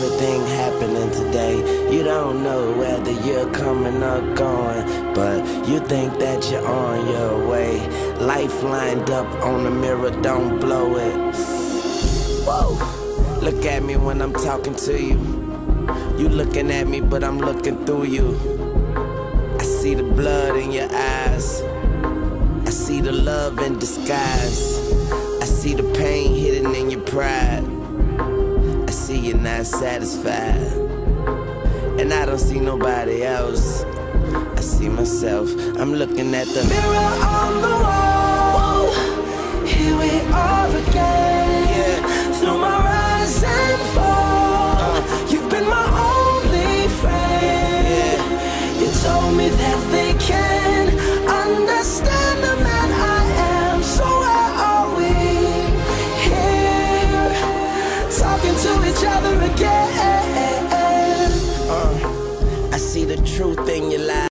everything happening today. You don't know whether you're coming or going, but you think that you're on your way. Life lined up on the mirror, don't blow it. Whoa. Look at me when I'm talking to you. You looking at me, but I'm looking through you. I see the blood in your eyes. I see the love in disguise. I see the pain hidden in your pride. I see you're not satisfied. And I don't see nobody else. I see myself. I'm looking at the mirror on the wall. Here we are again. Yeah. Through my rise and fall, you've been my only friend. Yeah. You told me that they can understand the man I am. So where are we? Here, talking to each other again. I see the truth in your life.